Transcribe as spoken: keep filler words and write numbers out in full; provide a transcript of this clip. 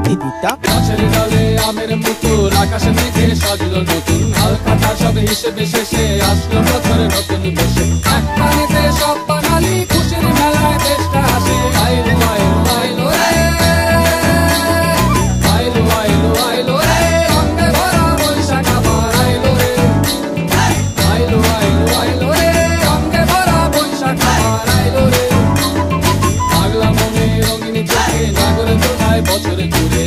দিদিটা। গাছের ডালে আমের পুতুল, আকাশে মেঘে সাজলো নতুন, হালখাতা সব হিসেবে শেষে আসলো বছরে নতুন বেশে। এক টানেতে সব বাঙালি খুশির মেলায় দেশটা হাসে। আইলো আইলো আইলো রে, আইলো আইলো আইলো রে, রঙে ভরা বৈশাখ আবার আইলো রে। আইলো আইলো আইলো রে, রঙে ভরা বৈশাখ আবার আইলো রে। পাগলা মনে রঙিন চোখে নাগর দোলায় বছর জুড়ে